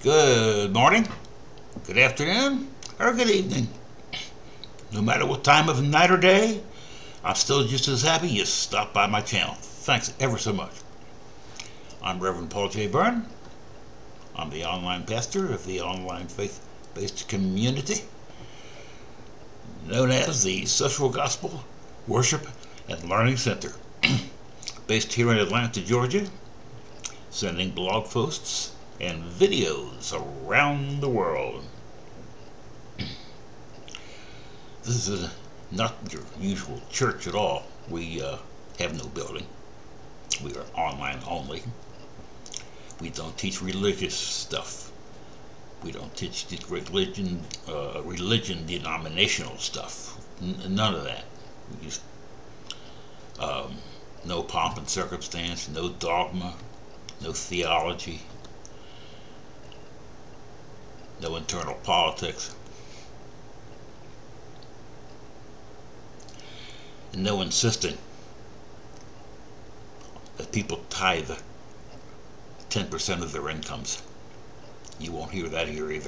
Good morning, good afternoon, or good evening. No matter what time of night or day, I'm still just as happy you stopped by my channel. Thanks ever so much. I'm Reverend Paul J. Bern. I'm the online pastor of the online faith-based community known as the Social Gospel Worship and Learning Center, based here in Atlanta, Georgia, sending blog posts and videos around the world. This is not your usual church at all. We have no building. We are online only. We don't teach religious stuff. We don't teach religion denominational stuff. None of that. We just no pomp and circumstance, no dogma, no theology, no internal politics, and no insisting that people tithe 10% of their incomes. You won't hear that here either.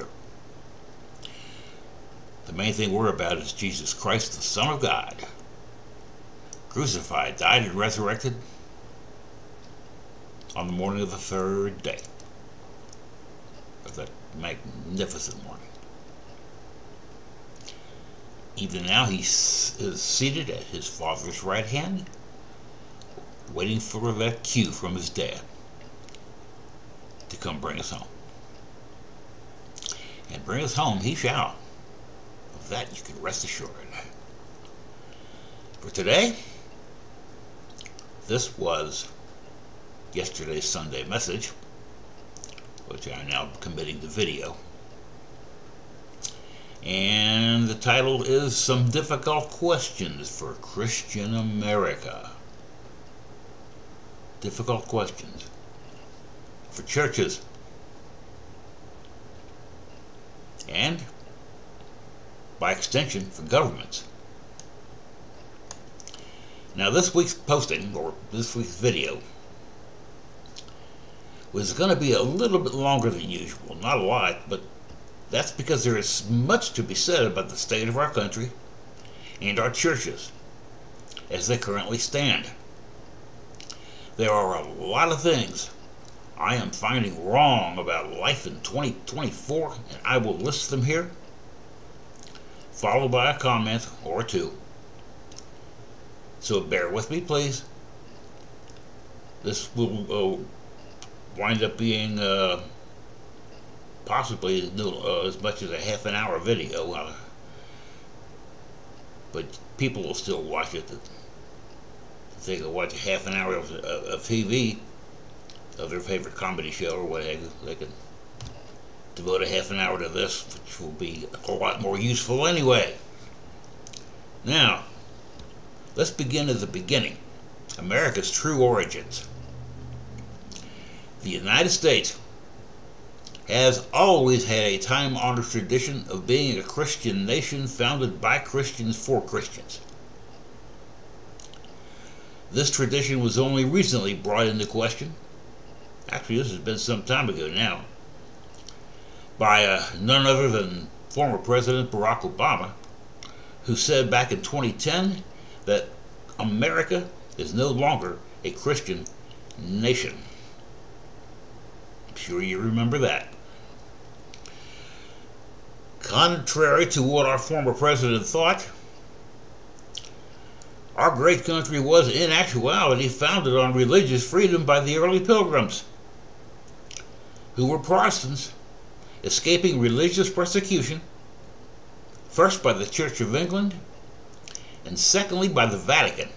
The main thing we're about is Jesus Christ, the Son of God, crucified, died, and resurrected on the morning of the third day of that magnificent morning. Even now he is seated at his Father's right hand, waiting for that cue from his dad to come bring us home. And bring us home he shall. Of that you can rest assured. For today, this was yesterday's Sunday message, which I am now committing to video. And the title is Some Difficult Questions for Christian America. Difficult questions for churches and, by extension, for governments. Now, this week's posting, or this week's video, was going to be a little bit longer than usual. Not a lot, but that's because there is much to be said about the state of our country and our churches as they currently stand. There are a lot of things I am finding wrong about life in 2024, and I will list them here, followed by a comment or two. So bear with me, please. This will wind up being possibly as much as a half an hour video, but people will still watch it. If they can watch a half an hour of TV of their favorite comedy show or what have you, they can devote a half an hour to this, which will be a lot more useful anyway. Now, let's begin at the beginning. America's true origins. The United States has always had a time-honored tradition of being a Christian nation founded by Christians for Christians. This tradition was only recently brought into question. Actually, this has been some time ago now, by none other than former President Barack Obama, who said back in 2010 that America is no longer a Christian nation. I'm sure you remember that. Contrary to what our former president thought, our great country was in actuality founded on religious freedom by the early Pilgrims, who were Protestants escaping religious persecution, first by the Church of England, and secondly by the Vatican.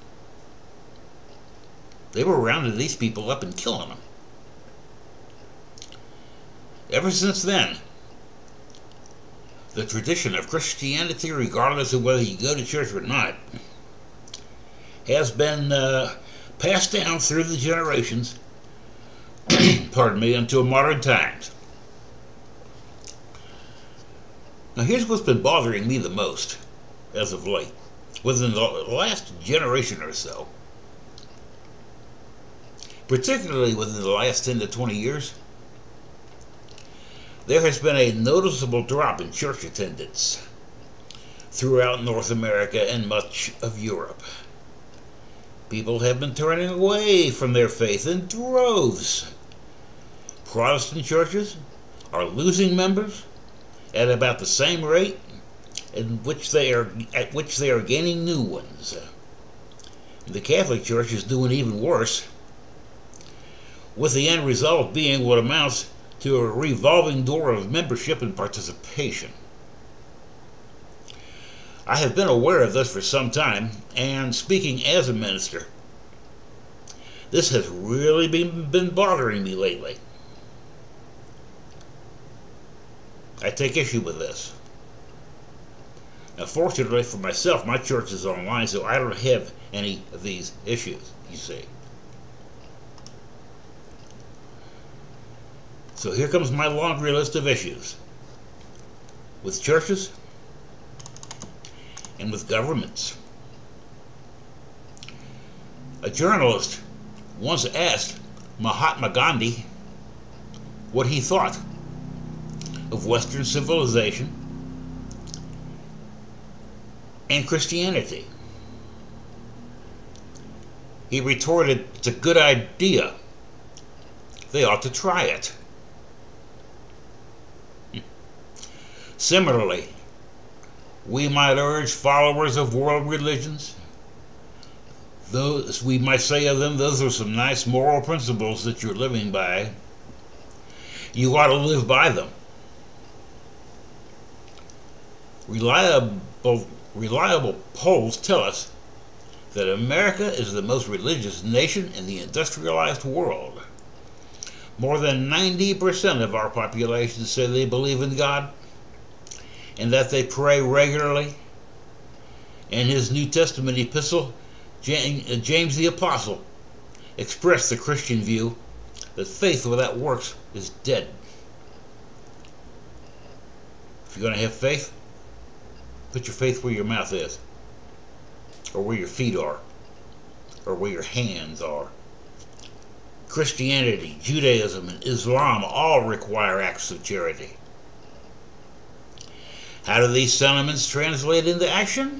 They were rounding these people up and killing them. Ever since then, the tradition of Christianity, regardless of whether you go to church or not, has been passed down through the generations, pardon me, until modern times. Now here's what's been bothering me the most as of late. Within the last generation or so, particularly within the last 10 to 20 years, there has been a noticeable drop in church attendance throughout North America and much of Europe. People have been turning away from their faith in droves. Protestant churches are losing members at about the same rate at which they are gaining new ones. The Catholic Church is doing even worse, with the end result being what amounts to a revolving door of membership and participation. I have been aware of this for some time, and speaking as a minister, this has really been bothering me lately. I take issue with this. Now, fortunately for myself, my church is online, so I don't have any of these issues, you see. So here comes my laundry list of issues with churches and with governments. A journalist once asked Mahatma Gandhi what he thought of Western civilization and Christianity. He retorted, "It's a good idea. They ought to try it." Similarly, we might urge followers of world religions, those we might say of them, those are some nice moral principles that you're living by. You ought to live by them. Reliable polls tell us that America is the most religious nation in the industrialized world. More than 90% of our population say they believe in God and that they pray regularly. In his New Testament epistle, James the Apostle expressed the Christian view that faith without works is dead. If you're going to have faith, put your faith where your mouth is, or where your feet are, or where your hands are. Christianity, Judaism, and Islam all require acts of charity. How do these sentiments translate into action?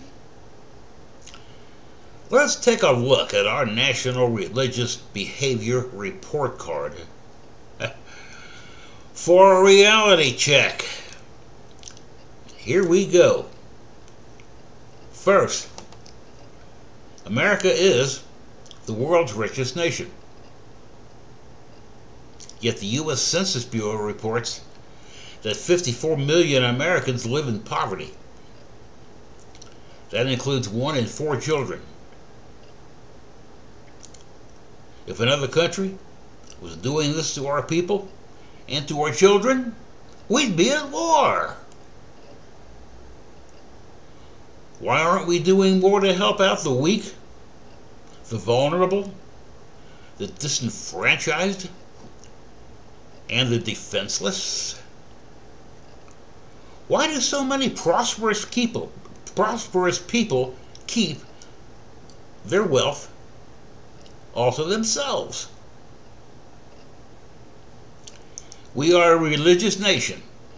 Let's take a look at our National Religious Behavior Report Card. For a reality check, here we go. First, America is the world's richest nation. Yet the U.S. Census Bureau reports that 54 million Americans live in poverty. That includes 1 in 4 children. If another country was doing this to our people and to our children, we'd be at war. Why aren't we doing more to help out the weak, the vulnerable, the disenfranchised, and the defenseless? Why do so many prosperous people keep their wealth all to themselves? We are a religious nation,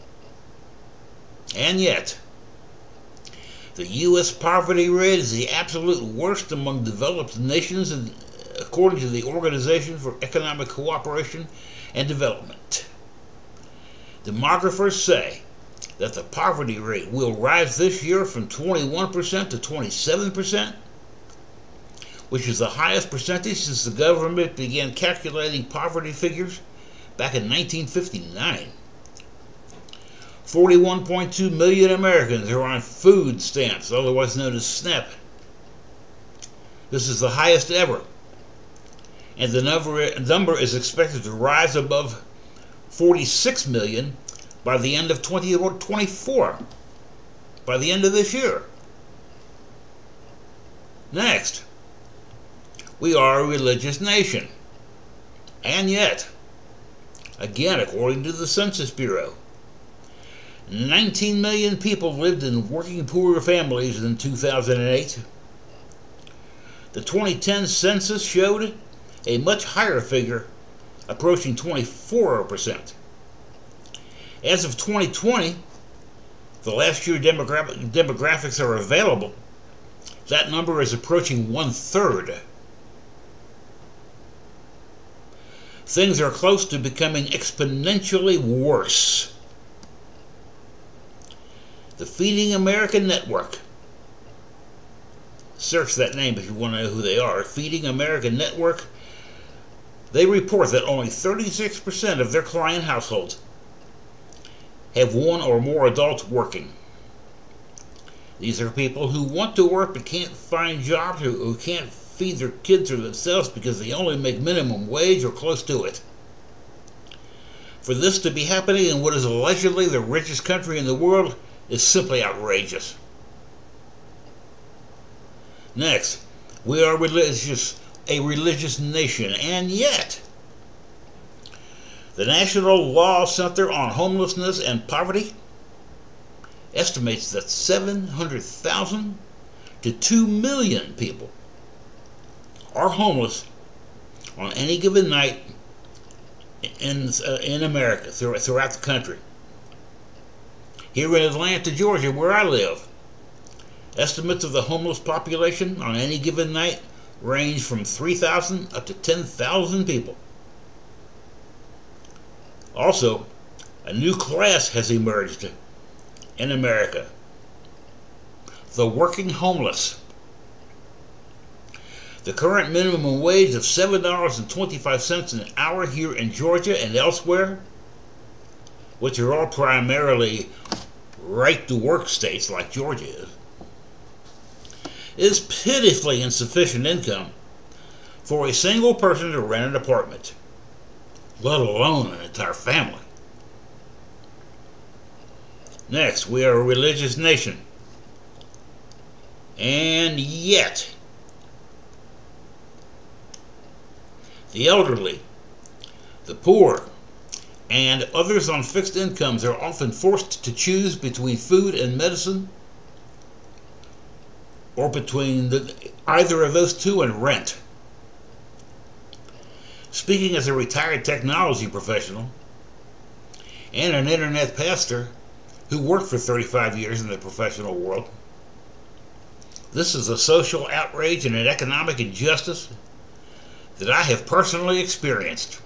and yet the U.S. poverty rate is the absolute worst among developed nations, according to the Organization for Economic Cooperation and Development. Demographers say that the poverty rate will rise this year from 21% to 27%, which is the highest percentage since the government began calculating poverty figures back in 1959. 41.2 million Americans are on food stamps, otherwise known as SNAP. This is the highest ever, and the number is expected to rise above 46 million by the end of 2024, by the end of this year. Next, we are a religious nation, and yet, again, according to the Census Bureau, 19 million people lived in working poor families in 2008. The 2010 census showed a much higher figure, approaching 24%. As of 2020, the last year demographics are available, that number is approaching 1/3. Things are close to becoming exponentially worse. The Feeding America Network. Search that name if you want to know who they are. Feeding America Network. They report that only 36% of their client households have one or more adults working. These are people who want to work but can't find jobs, who can't feed their kids or themselves because they only make minimum wage or close to it. For this to be happening in what is allegedly the richest country in the world is simply outrageous. Next, we are a religious nation, and yet the National Law Center on Homelessness and Poverty estimates that 700,000 to 2 million people are homeless on any given night in America, throughout the country. Here in Atlanta, Georgia, where I live, estimates of the homeless population on any given night range from 3,000 up to 10,000 people. Also, a new class has emerged in America: the working homeless. The current minimum wage of $7.25 an hour here in Georgia and elsewhere, which are all primarily right-to-work states like Georgia is pitifully insufficient income for a single person to rent an apartment, let alone an entire family. Next, we are a religious nation, and yet the elderly, the poor, and others on fixed incomes are often forced to choose between food and medicine, or between either of those two and rent. Speaking as a retired technology professional and an internet pastor who worked for 35 years in the professional world, this is a social outrage and an economic injustice that I have personally experienced.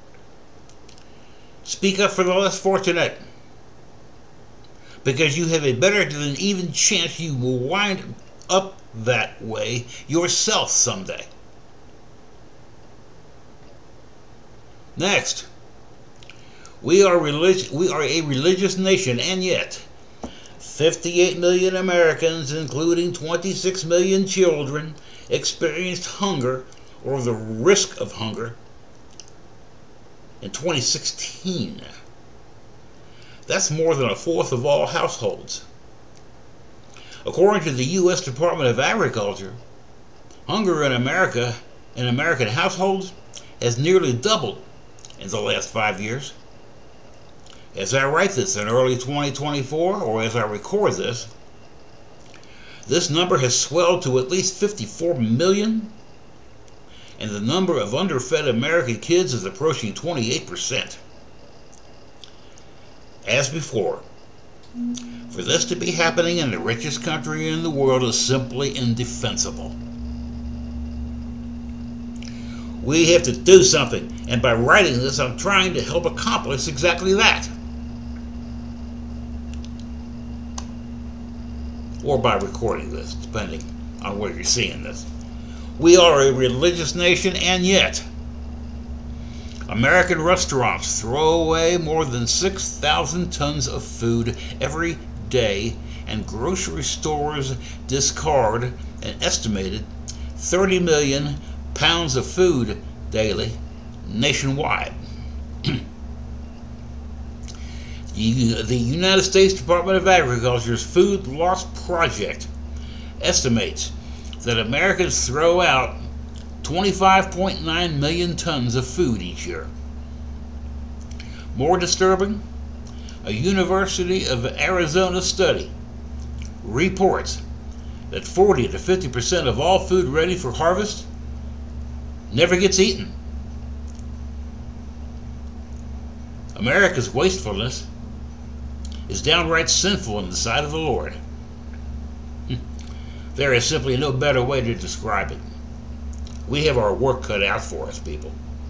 Speak up for the less fortunate, because you have a better than even chance you will wind up that way yourself someday. Next, we are a religious nation, and yet 58 million Americans, including 26 million children, experienced hunger or the risk of hunger in 2016. That's more than a fourth of all households. According to the U.S. Department of Agriculture, hunger in American households has nearly doubled in the last 5 years. As I write this in early 2024, or as I record this number has swelled to at least 54 million, and the number of underfed American kids is approaching 28%. As before, for this to be happening in the richest country in the world is simply indefensible. We have to do something, and by writing this, I'm trying to help accomplish exactly that. Or by recording this, depending on where you're seeing this. We are a religious nation, and yet American restaurants throw away more than 6,000 tons of food every day, and grocery stores discard an estimated 30 million pounds of food daily nationwide. The United States Department of Agriculture's Food Loss Project estimates that Americans throw out 25.9 million tons of food each year. More disturbing, a University of Arizona study reports that 40 to 50% of all food ready for harvest never gets eaten. America's wastefulness is downright sinful in the sight of the Lord. There is simply no better way to describe it. We have our work cut out for us, people.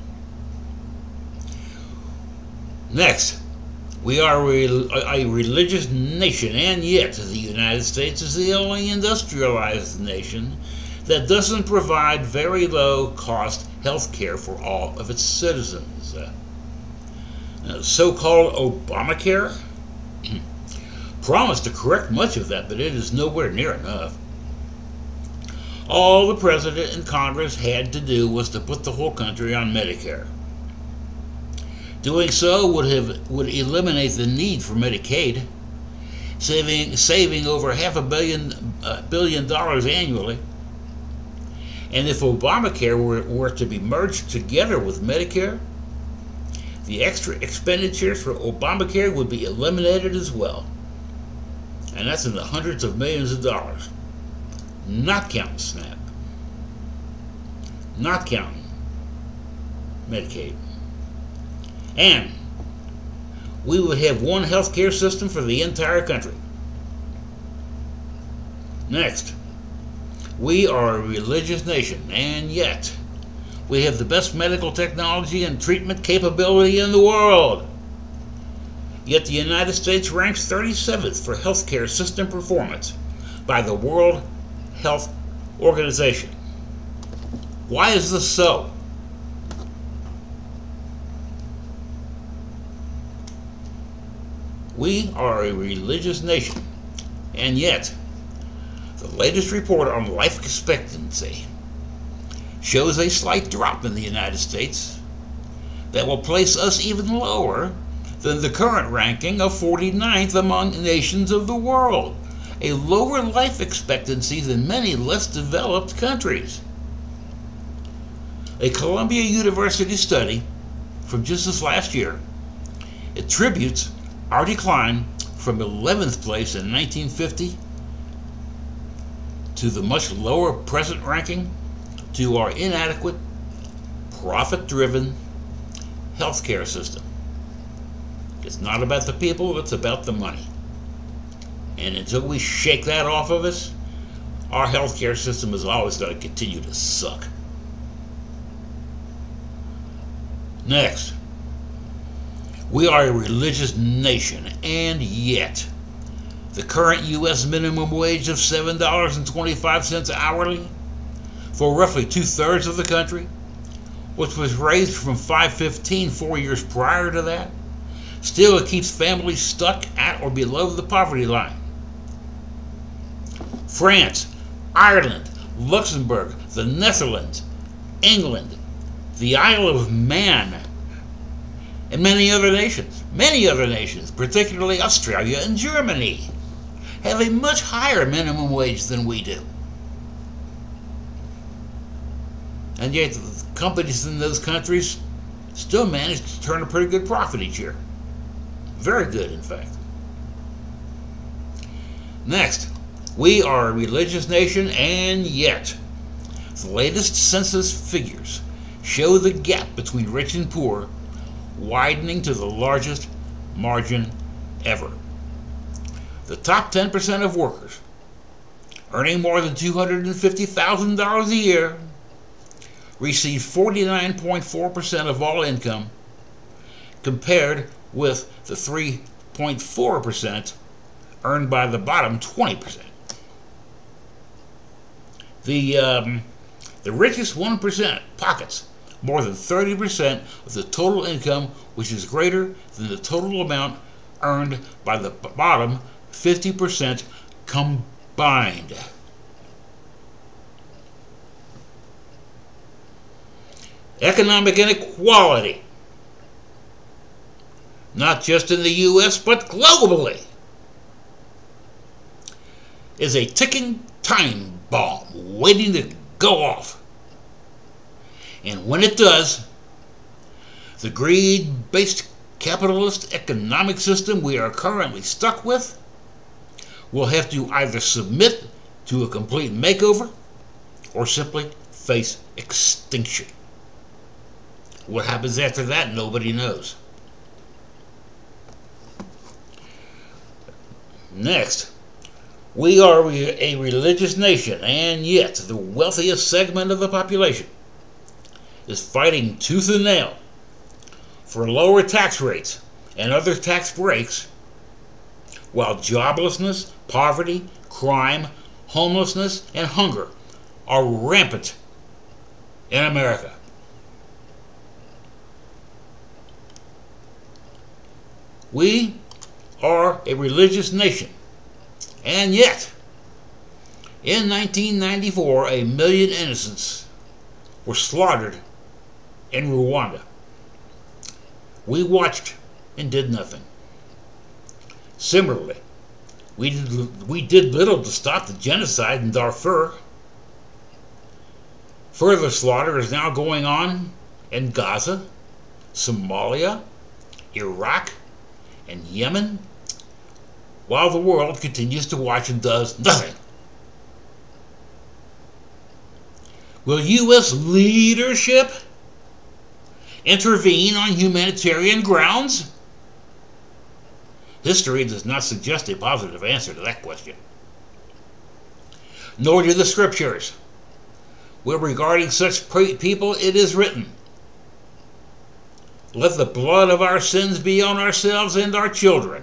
Next, we are a religious nation, and yet the United States is the only industrialized nation that doesn't provide very low-cost health care for all of its citizens. So-called Obamacare promised to correct much of that, but it is nowhere near enough. All the President and Congress had to do was to put the whole country on Medicare. Doing so would eliminate the need for Medicaid, saving over $500 million annually. And if Obamacare were to be merged together with Medicare, the extra expenditures for Obamacare would be eliminated as well. And that's in the hundreds of millions of dollars. Not counting SNAP. Not counting Medicaid. And we would have one health care system for the entire country. Next, we are a religious nation, and yet we have the best medical technology and treatment capability in the world. Yet the United States ranks 37th for healthcare system performance by the World Health Organization. Why is this so? We are a religious nation, and yet the latest report on life expectancy shows a slight drop in the United States that will place us even lower than the current ranking of 49th among nations of the world, a lower life expectancy than many less developed countries. A Columbia University study from just this last year attributes our decline from 11th place in 1950 to the much lower present ranking to our inadequate, profit-driven healthcare system. It's not about the people, it's about the money. And until we shake that off of us, our healthcare system is always going to continue to suck. Next, we are a religious nation, and yet the current U.S. minimum wage of $7.25 hourly for roughly two-thirds of the country, which was raised from $5.15 4 years prior to that, still it keeps families stuck at or below the poverty line. France, Ireland, Luxembourg, the Netherlands, England, the Isle of Man, and many other nations, particularly Australia and Germany, have a much higher minimum wage than we do. And yet the companies in those countries still manage to turn a pretty good profit each year. Very good, in fact. Next, we are a religious nation, and yet the latest census figures show the gap between rich and poor widening to the largest margin ever. The top 10% of workers earning more than $250,000 a year receive 49.4% of all income, compared with the 3.4% earned by the bottom 20%. The richest 1% pockets more than 30% of the total income, which is greater than the total amount earned by the bottom 50% combined. Economic inequality, not just in the U.S. but globally, is a ticking time bomb waiting to go off. And when it does, the greed-based capitalist economic system we are currently stuck with will have to either submit to a complete makeover or simply face extinction. What happens after that, nobody knows. Next, we are a religious nation, and yet the wealthiest segment of the population is fighting tooth and nail for lower tax rates and other tax breaks, while joblessness, poverty, crime, homelessness, and hunger are rampant in America. We are a religious nation, and yet, in 1994, 1 million innocents were slaughtered in Rwanda. We watched and did nothing. Similarly, we did little to stop the genocide in Darfur. Further slaughter is now going on in Gaza, Somalia, Iraq, and Yemen, while the world continues to watch and does nothing. Will U.S. leadership intervene on humanitarian grounds? History does not suggest a positive answer to that question. Nor do the scriptures, where regarding such people it is written, "Let the blood of our sins be on ourselves and our children."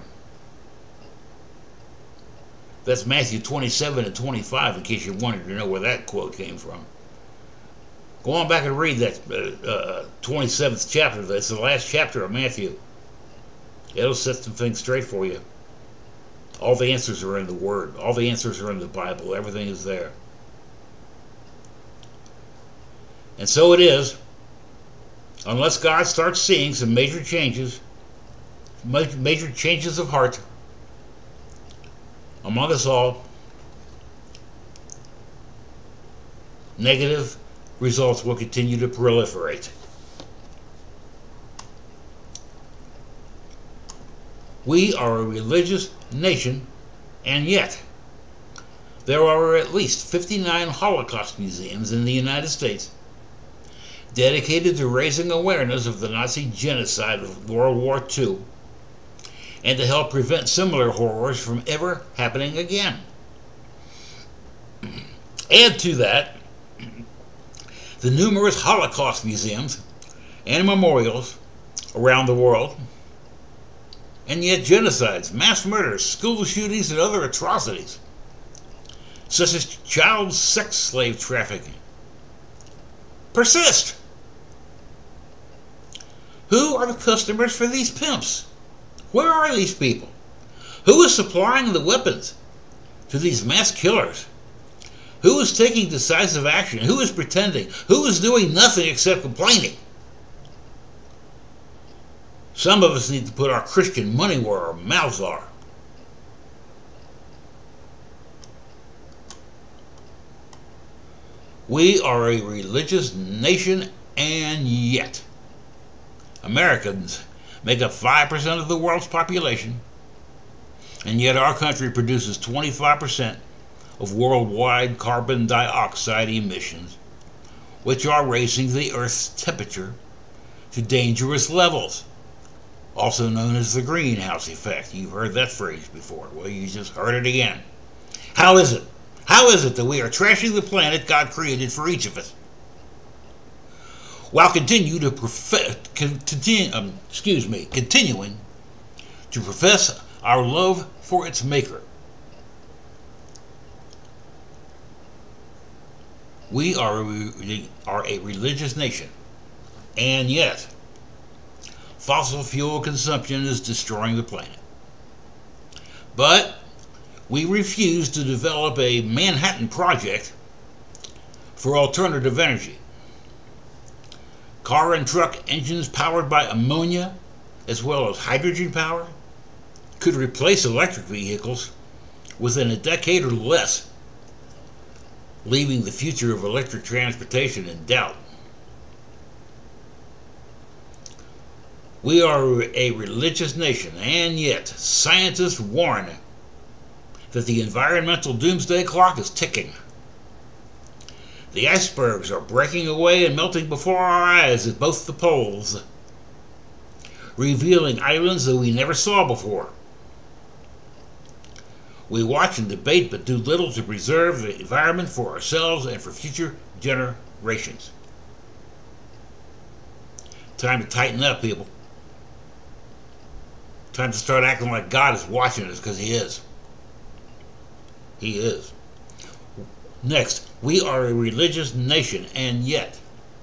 That's Matthew 27 and 25, in case you wanted to know where that quote came from. Go on back and read that 27th chapter. That's the last chapter of Matthew. It'll set some things straight for you. All the answers are in the Word. All the answers are in the Bible. Everything is there. And so it is, unless God starts seeing some major changes of heart among us all, negative results will continue to proliferate. We are a religious nation, and yet there are at least 59 Holocaust museums in the United States dedicated to raising awareness of the Nazi genocide of World War II and to help prevent similar horrors from ever happening again. Add to that the numerous Holocaust museums and memorials around the world, and yet genocides, mass murders, school shootings, and other atrocities, such as child sex slave trafficking, persist. Who are the customers for these pimps? Where are these people? Who is supplying the weapons to these mass killers? Who is taking decisive action? Who is pretending? Who is doing nothing except complaining? Some of us need to put our Christian money where our mouths are. We are a religious nation, and yet Americans make up 5% of the world's population, and yet our country produces 25% of worldwide carbon dioxide emissions, which are raising the Earth's temperature to dangerous levels, also known as the greenhouse effect. You've heard that phrase before. Well, you just heard it again. How is it? How is it that we are trashing the planet God created for each of us, while continuing to profess our love for its maker? We are a religious nation, and yet fossil fuel consumption is destroying the planet. But we refuse to develop a Manhattan Project for alternative energy. Car and truck engines powered by ammonia, as well as hydrogen power, could replace electric vehicles within a decade or less, leaving the future of electric transportation in doubt. We are a religious nation, and yet scientists warn that the environmental doomsday clock is ticking. The icebergs are breaking away and melting before our eyes at both the poles, revealing islands that we never saw before. We watch and debate but do little to preserve the environment for ourselves and for future generations. Time to tighten up, people. Time to start acting like God is watching us, because He is. He is. Next, we are a religious nation, and yet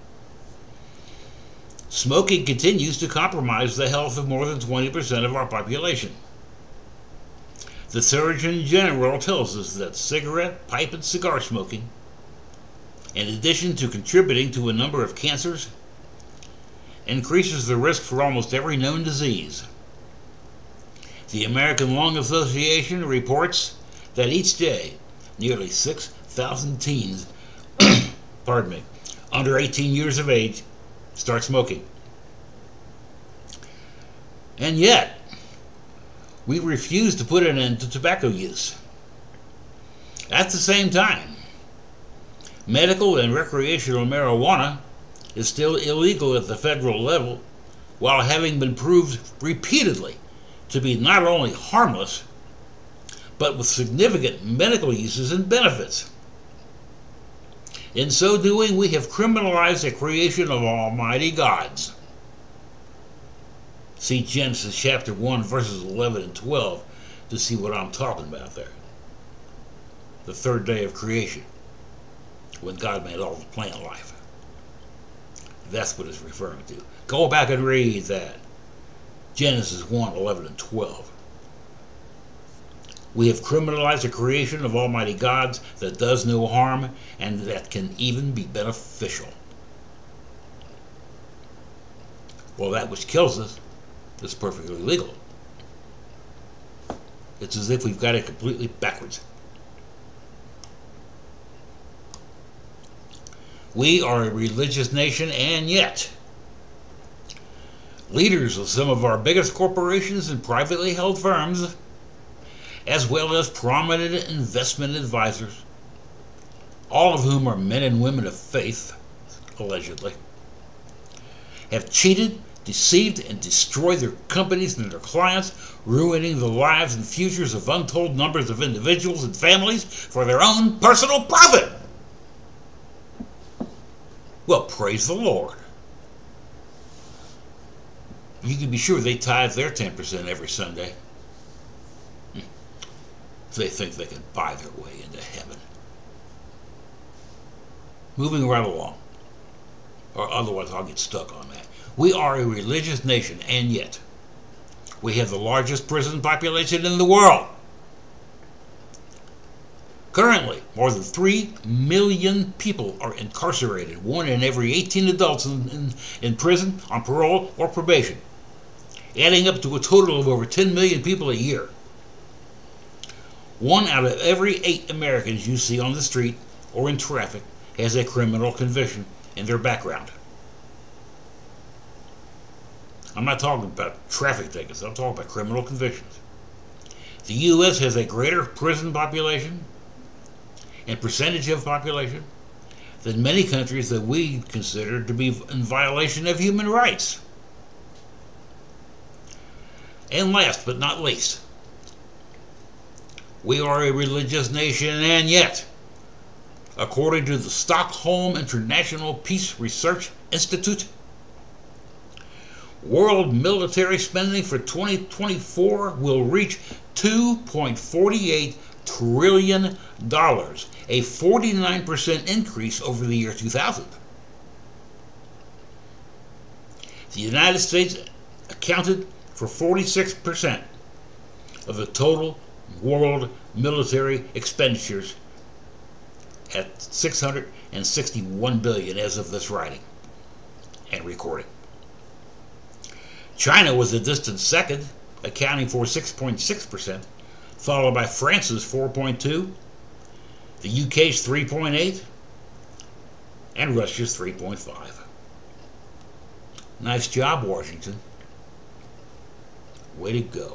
smoking continues to compromise the health of more than 20% of our population. The Surgeon General tells us that cigarette, pipe, and cigar smoking, in addition to contributing to a number of cancers, increases the risk for almost every known disease. The American Lung Association reports that each day, nearly 6,000 teens, under 18 years of age, start smoking. And yet, we refuse to put an end to tobacco use. At the same time, medical and recreational marijuana is still illegal at the federal level, while having been proved repeatedly to be not only harmless, but with significant medical uses and benefits. In so doing, we have criminalized the creation of almighty gods. See Genesis chapter 1, verses 11 and 12 to see what I'm talking about there. The third day of creation, when God made all the plant life. That's what it's referring to. Go back and read that. Genesis 1, 11 and 12. We have criminalized the creation of almighty gods that does no harm and that can even be beneficial. Well, that which kills us is perfectly legal. It's as if we've got it completely backwards. We are a religious nation, and yet leaders of some of our biggest corporations and privately held firms, as well as prominent investment advisors, all of whom are men and women of faith, allegedly, have cheated, deceived, and destroyed their companies and their clients, ruining the lives and futures of untold numbers of individuals and families for their own personal profit. Well, praise the Lord. You can be sure they tithe their 10% every Sunday. They think they can buy their way into heaven. Moving right along, or otherwise I'll get stuck on that. We are a religious nation, and yet we have the largest prison population in the world. Currently, more than 3 million people are incarcerated, 1 in every 18 adults in prison, on parole, or probation, adding up to a total of over 10 million people a year. 1 out of every 8 Americans you see on the street or in traffic has a criminal conviction in their background. I'm not talking about traffic tickets, I'm talking about criminal convictions. The U.S. has a greater prison population and percentage of population than many countries that we consider to be in violation of human rights. And last but not least, we are a religious nation, and yet, according to the Stockholm International Peace Research Institute, world military spending for 2024 will reach $2.48 trillion, a 49% increase over the year 2000. The United States accounted for 46% of the total world military expenditures at $661 billion as of this writing and recording. China was a distant second, accounting for 6.6%, followed by France's 4.2%, the UK's 3.8%, and Russia's 3.5%. Nice job, Washington. Way to go.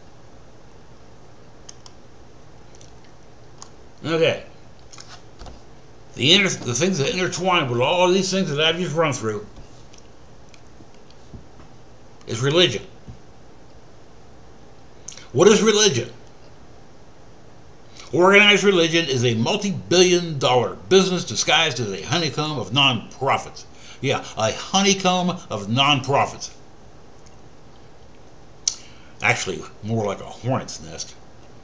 Okay. The things that intertwine with all of these things that I've just run through is religion. What is religion? Organized religion is a multi-billion-dollar business disguised as a honeycomb of non-profits. Yeah, a honeycomb of non-profits. Actually, more like a hornet's nest.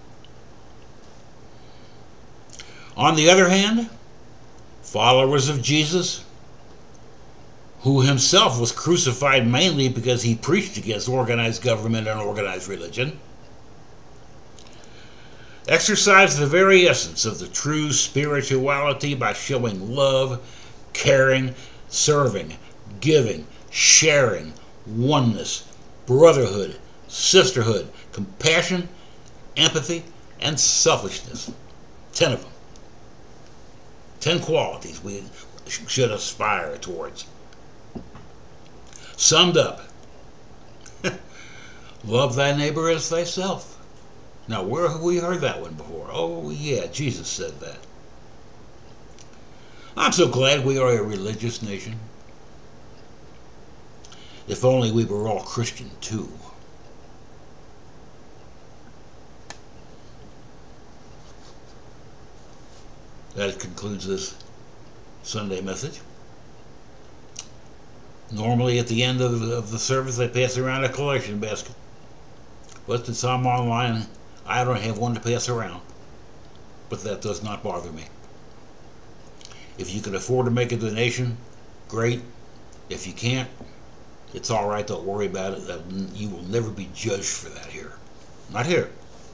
On the other hand, followers of Jesus, who himself was crucified mainly because he preached against organized government and organized religion, exercise the very essence of the true spirituality by showing love, caring, serving, giving, sharing, oneness, brotherhood, sisterhood, compassion, empathy, and selfishness. 10 of them. 10 qualities we should aspire towards. Summed up, love thy neighbor as thyself. Now, where have we heard that one before? Oh, yeah, Jesus said that. I'm so glad we are a religious nation. If only we were all Christian, too. That concludes this Sunday message. Normally at the end of the service I pass around a collection basket. But since I'm online, I don't have one to pass around. But that does not bother me. If you can afford to make a donation, great. If you can't, it's alright, don't worry about it. You will never be judged for that here. Not here.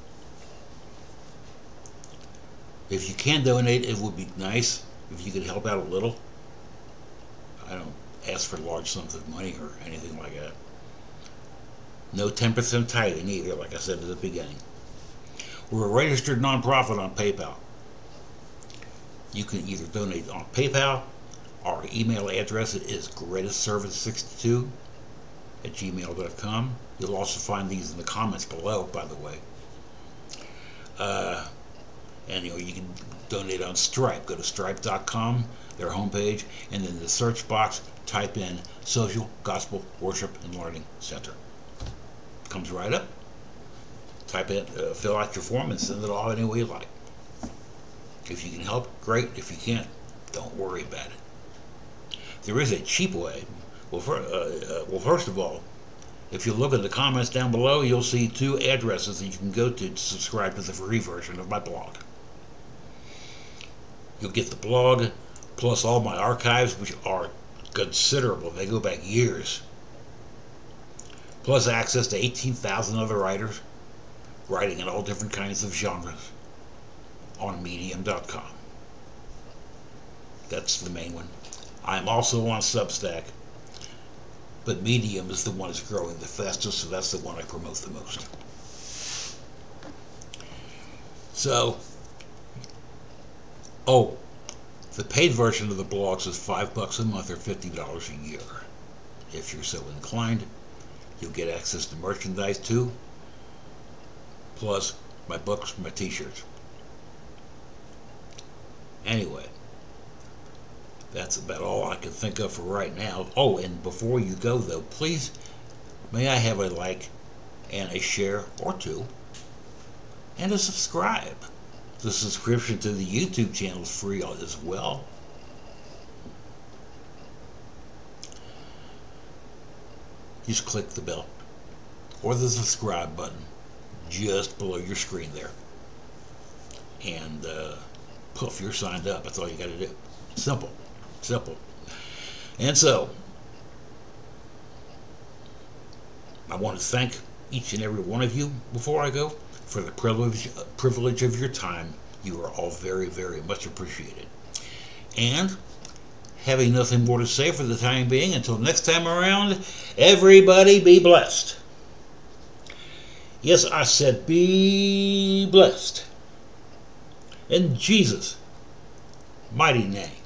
If you can donate, it would be nice if you could help out a little. I don't ask for large sums of money or anything like that. No 10% tithing either, like I said at the beginning. We're a registered nonprofit on PayPal. You can either donate on PayPal. Our email address is greatestservice62@gmail.com. You'll also find these in the comments below, by the way. And you can donate on Stripe. Go to stripe.com, their homepage, and in the search box, type in Social Gospel Worship and Learning Center. Comes right up. Type in, fill out your form, and send it all any way you like. If you can help, great. If you can't, don't worry about it. There is a cheap way. Well, first of all, if you look at the comments down below, you'll see 2 addresses that you can go to subscribe to the free version of my blog. You'll get the blog, plus all my archives, which are considerable. They go back years. Plus access to 18,000 other writers, writing in all different kinds of genres, on medium.com. That's the main one. I'm also on Substack, but Medium is the one that's growing the fastest, so that's the one I promote the most. So, the paid version of the blogs is $5 a month or $50 a year. If you're so inclined, you'll get access to merchandise too, plus my books, my t-shirts. Anyway, that's about all I can think of for right now. Oh, and before you go though, please, may I have a like and a share or 2 and a subscribe. The subscription to the YouTube channel is free as well. Just click the bell or the subscribe button just below your screen there. And poof, you're signed up. That's all you got to do. Simple. Simple. And so, I want to thank each and every one of you before I go for the privilege of your time. You are all very, very much appreciated. And having nothing more to say for the time being, until next time around, everybody be blessed. Yes, I said be blessed. In Jesus' mighty name.